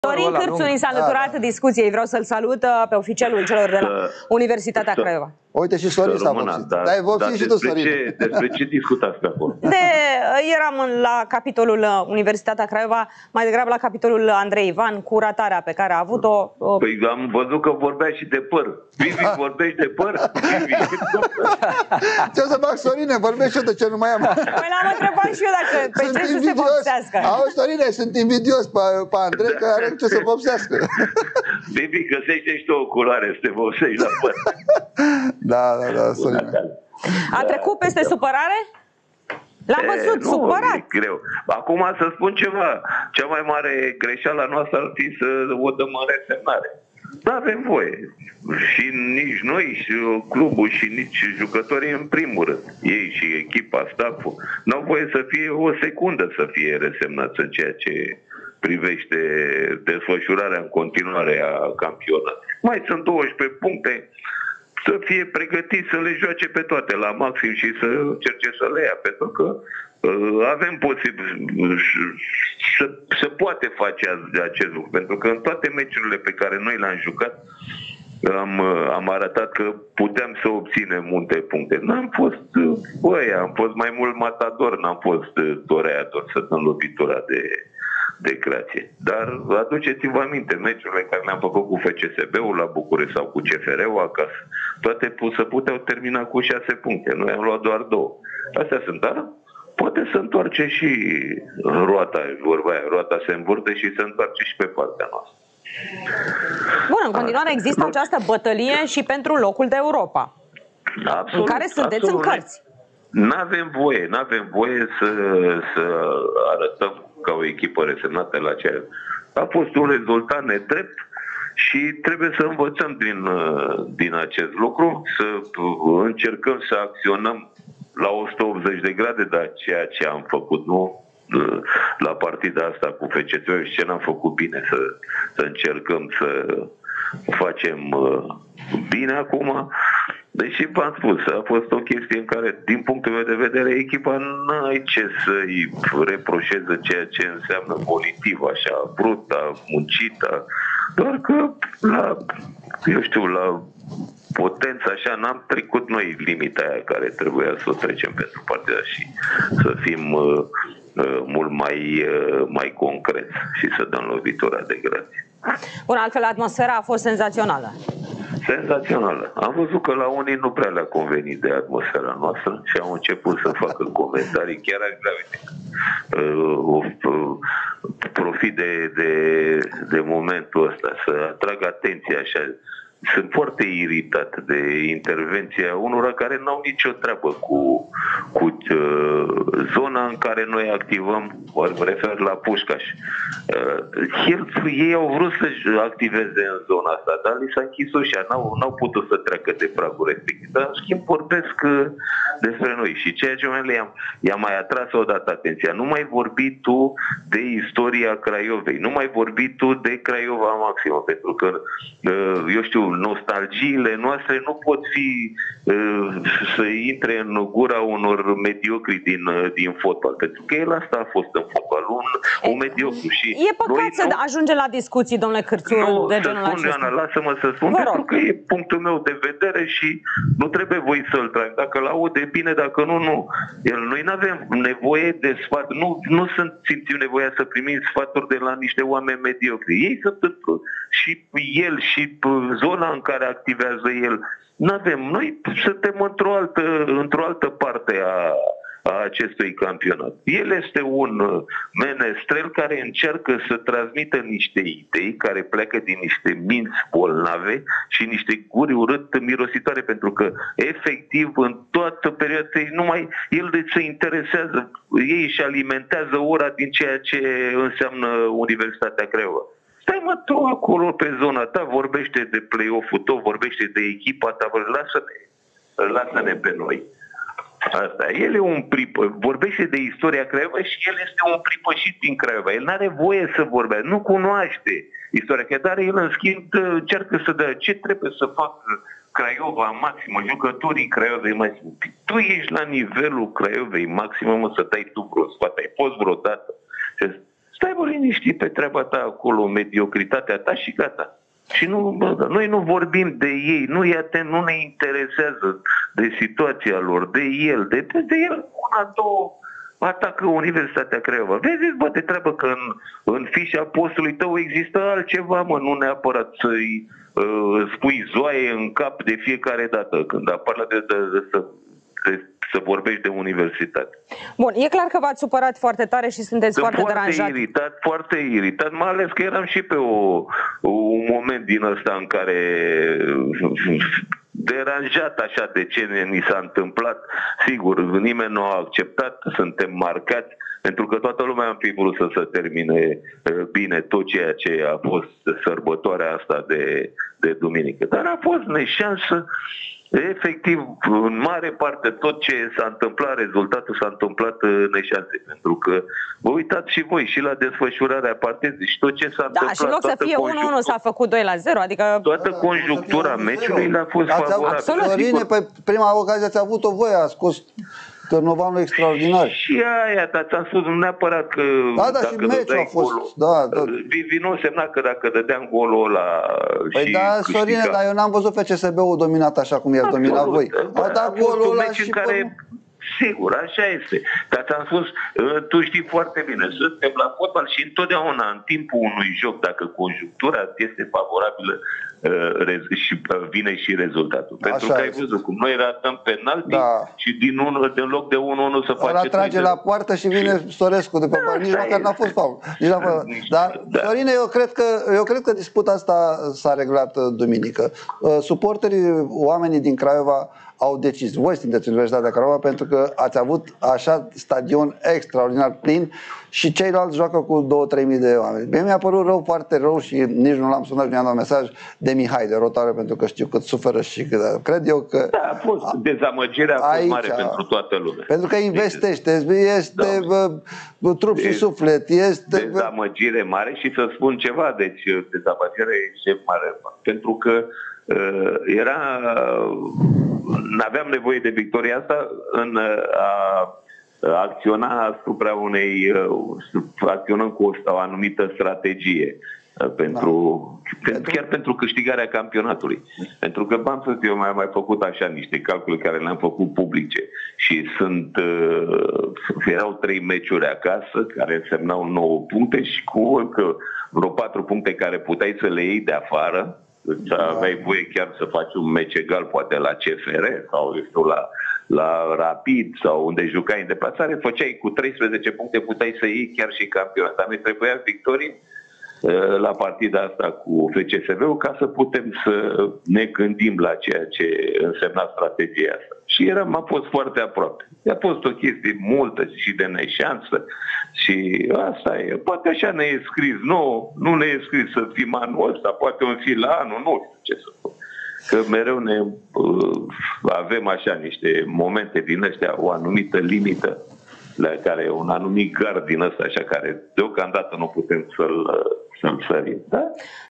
Dorin Cârțu ni s-a alăturat discuției. Vreau să-l salut pe oficialul celor de la Universitatea Craiova. Uite, și Sorin s-a vopsit. Dar ai vopsit și tu, Sorin. Despre ce discutați pe acolo? Eram la capitolul Universitatea Craiova, mai degrabă la capitolul Andrei Ivan, cu ratarea pe care a avut-o. Păi am văzut că vorbea și de păr. Vivi, vorbești de păr? Ce să fac, Sorine? Vorbești eu de ce nu mai am. Păi l-am întrebat și eu dacă trebuie să se vopsească. Auzi, Sorine, sunt invidios pe Andrei, că are ce să vopsească. Vivi, găsește și tu o culoare să te vopsești la păr. Da, Sorine. A trecut peste supărare? L-am văzut, supărat. E greu. Acum să spun ceva. Cea mai mare greșeală noastră ar fi să o dăm în resemnare. Nu avem voie. Și nici noi, și clubul, și nici jucătorii în primul rând. Ei și echipa, stafful, nu au voie să fie o secundă să fie resemnați în ceea ce privește desfășurarea în continuare a campionatului. Mai sunt 12 puncte. Să fie pregătit să le joace pe toate la maxim și să încerce să le ia, pentru că avem posibil să poate face acest lucru, pentru că în toate meciurile pe care noi le-am jucat am arătat că puteam să obținem multe puncte. N-am fost am fost mai mult matador, n-am fost toreador să dăm lovitura de creație. Dar aduceți-vă aminte, meciurile care le-am făcut cu FCSB-ul la București sau cu CFR-ul acasă, toate se puteau termina cu 6 puncte. Noi am luat doar 2. Astea sunt, dar poate să întoarce și roata, vorba aia, roata se învârte și se întoarce și pe partea noastră. Bun, în continuare există această bătălie și pentru locul de Europa, absolut, în care sunteți în cărți. N-avem voie să arătăm ca o echipă resemnată la ceea. A fost un rezultat nedrept și trebuie să învățăm din acest lucru, să încercăm să acționăm la 180 de grade, dar ceea ce am făcut nu la partida asta cu FCSB și ce n-am făcut bine, să încercăm să facem bine acum. Deși v-am spus, a fost o chestie în care, din punctul meu de vedere, echipa n-ai ce să-i reproșeze ceea ce înseamnă pozitiv, așa, brută, muncită, doar că la potență, așa, n-am trecut noi limita aia care trebuia să o trecem pentru partida și să fim mult mai concreți și să dăm lovitura de grație. Bun, altfel atmosfera a fost senzațională. Senzațională. Am văzut că la unii nu prea le-a convenit de atmosfera noastră și au început să facă comentarii chiar agrave. Profit de momentul ăsta, să atrag atenția așa. Sunt foarte iritat de intervenția unora care n-au nicio treabă cu zona în care noi activăm, mă refer la Pușcaș. Ei au vrut să activeze în zona asta, dar li s-a închis ușa, n-au putut să treacă de pragul respectiv. Dar în schimb vorbesc despre noi și ceea ce i-am mai atras odată atenția. Nu mai vorbi tu de istoria Craiovei, nu mai vorbi tu de Craiova maximă, pentru că, eu știu, nostalgiile noastre nu pot fi să intre în gura unor mediocri din fotbal, pentru că el asta a fost în fotbal, un mediocru. Și e păcat să ajunge la discuții, domnule Cârțu, de genul acesta. Ana, lasă-mă să spun, pentru că e punctul meu de vedere și nu trebuie voi să-l trag. Dacă l-aude bine, dacă nu. Noi nu avem nevoie de sfat, nu simțim nevoia să primim sfaturi de la niște oameni mediocri. Ei sunt și el și zona în care activează el. N-avem. Noi suntem într-o altă parte a acestui campionat. El este un menestrel care încearcă să transmită niște idei care pleacă din niște minți bolnave și niște guri urât mirositoare, pentru că efectiv în toată perioada numai el se interesează, ei își alimentează ora din ceea ce înseamnă Universitatea Craiova. Stai mă tu acolo pe zona ta, vorbește de play-off-ul tău, vorbește de echipa ta, lasă-ne pe noi. Asta. El e vorbește de istoria Craiova și el este un pripășit din Craiova. El n-are voie să vorbească, nu cunoaște istoria Craiova, dar el în schimb încearcă să dea ce trebuie să facă Craiova maximă, jucătorii Craiovei maximă. Tu ești la nivelul Craiovei maximă, să dai tu vreo sfat, ai fost vreodată. stai bă liniștit pe treaba ta acolo, mediocritatea ta și gata. Și noi nu vorbim de ei, nu ne interesează de situația lor, de el, de el, una, două, atacă Universitatea Craiova. Vezi, bă, de treabă că în fișa postului tău există altceva, mă, nu neapărat să-i spui zoaie în cap de fiecare dată când apar să vorbești de universitate. Bun, e clar că v-ați supărat foarte tare și sunteți foarte deranjat. Foarte iritat, mai ales că eram și pe un moment din ăsta în care deranjat așa de ce ni s-a întâmplat. Sigur, nimeni nu a acceptat, suntem marcați, pentru că toată lumea a fi vrut să se termine bine tot ceea ce a fost sărbătoarea asta de duminică. Dar a fost neșansă. Efectiv, în mare parte, tot ce s-a întâmplat, rezultatul s-a întâmplat neșanse, pentru că vă uitați și voi și la desfășurarea partidului și tot ce s-a întâmplat. Da, și în loc să fie 1-1 s-a făcut 2-0, adică... Toată conjunctura meciului le-a fost favorabilă. Sorine, pe prima ocazie ați avut-o voi, a scos Târnovanul extraordinar. Și aia, dar ți-am spus nu că da, și meciul a fost, golul, nu semna că dacă dădeam golul ăla păi și da, Sorine, dar eu n-am văzut FCSB-ul dominat așa cum i-ați dominat voi. A dat golul ăla și care... Sigur, așa este. Dar ți-am spus, tu știi foarte bine, suntem la fotbal și întotdeauna în timpul unui joc, dacă conjunctura este favorabilă, și vine și rezultatul. Pentru că ai văzut cum noi ratăm penalti și din loc de 1-1 să face... Ăla trage la poartă și vine Storescu de pe bar. Nici măcar n-a fost faul. Dar, Sorine, eu cred că disputa asta s-a reglat duminică. Suporterii, oamenii din Craiova au decis. Voi sunteți Universitatea Craiova pentru că ați avut așa stadion extraordinar plin și ceilalți joacă cu 2-3 mii de oameni. Mie mi-a părut rău, foarte rău și nici nu l-am sunat și mi-am dat mesaj de Mihai, de Rotare, pentru că știu cât suferă și cât cred eu că... Da, a fost dezamăgirea a fost mare pentru toată lumea. Pentru că investește, este trup și suflet, este... Dezamăgire mare și să spun ceva, deci dezamăgire e mare, pentru că n-aveam nevoie de victoria asta în a acționa asupra acționăm cu o anumită strategie chiar pentru câștigarea campionatului. Pentru că eu mai făcut așa niște calcule care le-am făcut publice și erau 3 meciuri acasă care însemnau 9 puncte și cu vreo 4 puncte care puteai să le iei de afară. Aveai voie chiar să faci un meci egal, poate la CFR sau la Rapid sau unde jucai în deplasare, făceai cu 13 puncte, puteai să iei chiar și campionat. Dar ne trebuia victorii la partida asta cu FCSB-ul ca să putem să ne gândim la ceea ce însemna strategia asta. Și a fost foarte aproape. A fost o chestie multă și de neșansă și asta e. Poate așa ne e scris. Nu ne e scris să fim anul ăsta, poate un fi la anul, nu știu ce să spun. Că mereu avem așa niște momente din ăștia, o anumită limită, la care un anumit gard din ăsta așa, care deocamdată nu putem să-l sărim. Da?